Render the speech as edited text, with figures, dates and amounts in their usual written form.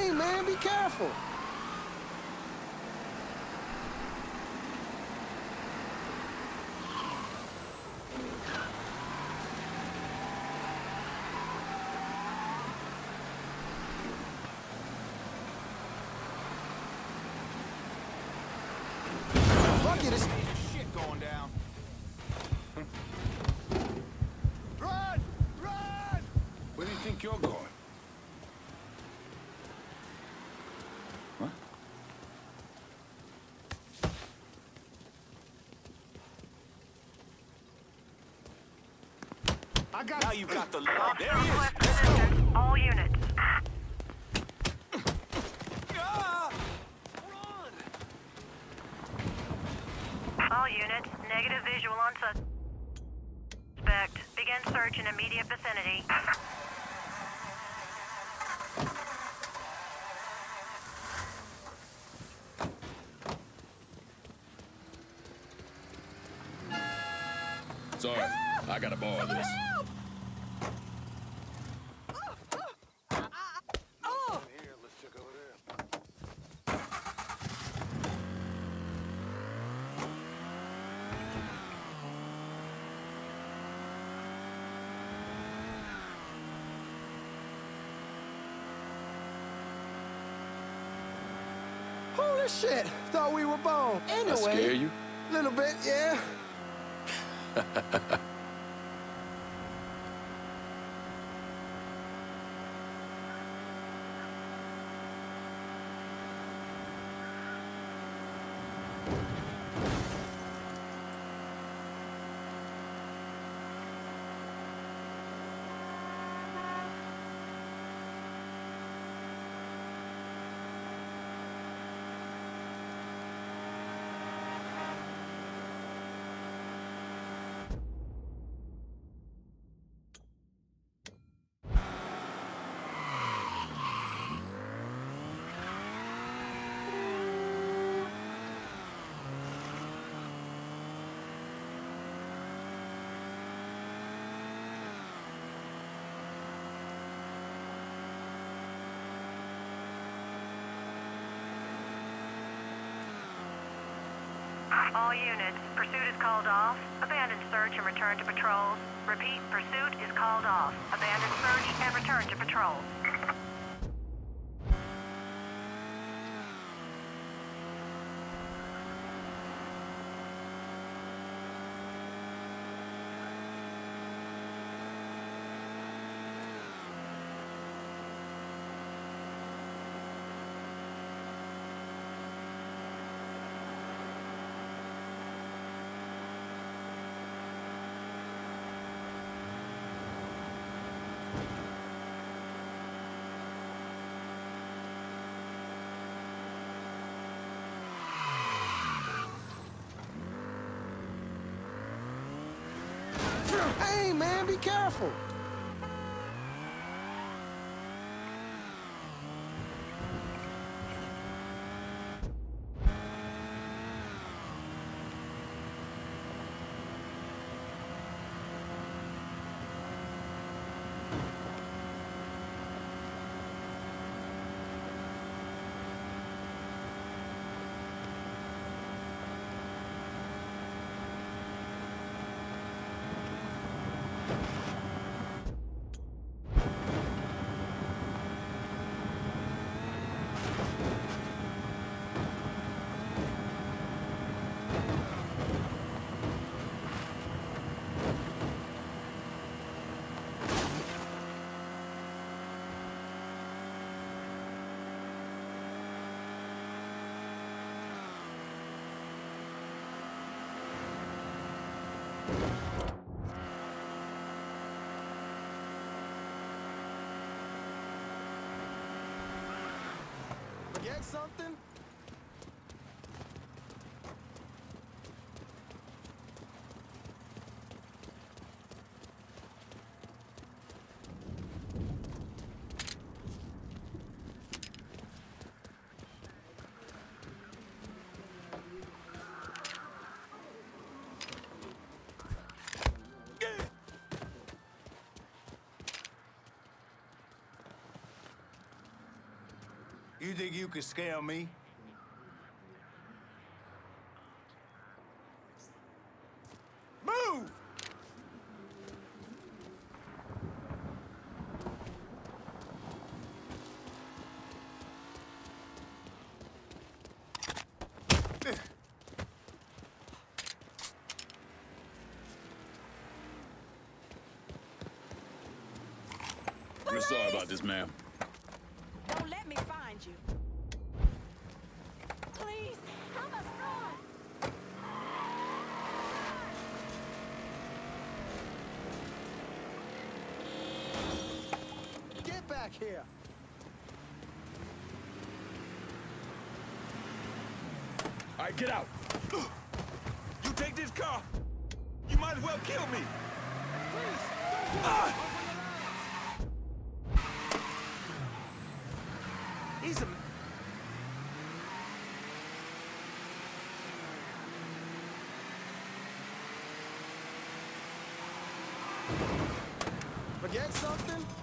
Hey, man, be careful. Fuck it, it's Shit going down. Run! Run! Where do you think you're going? What? I got. Now you got the. All There he is. Southwest Let's go. position, all units. Ah! Run! All units, negative visual on suspect. Begin search in immediate vicinity. Sorry, I gotta borrow this. Here, let's check over there. holy shit. Thought we were bone. Anyway. I scare you? Little bit, yeah. All units, pursuit is called off. Abandon search and return to patrols. Repeat, pursuit is called off. Abandon search and return to patrols. Hey, man, be careful. Forget something? You think you can scare me? Move! We're sorry about this, ma'am. Don't let me find you. Please, help us run! Get back here! All right, get out. You take this car, you might as well kill me. Ah! He's a... Forget something?